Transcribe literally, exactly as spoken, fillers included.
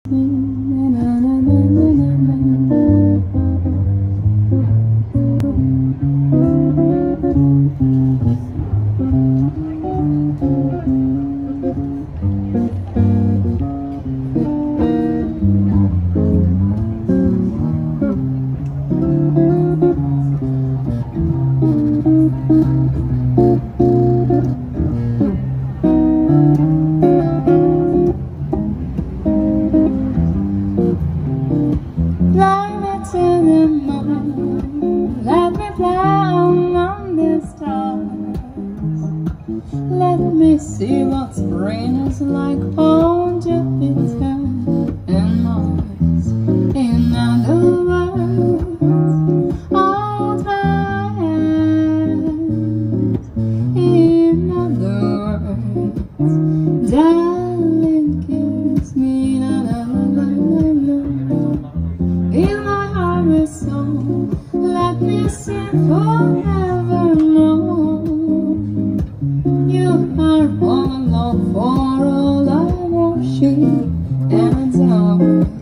me. Na, na, na, na, na, na. Fly me to the moon, let me fly among the stars. Let me see what spring is like on Jupiter and Mars. In other words, hold my hand. In other words, darling, kiss me. Na, na, na, na, na. In my heart is song, let me sing forevermore. You are all alone for all I worship and adore.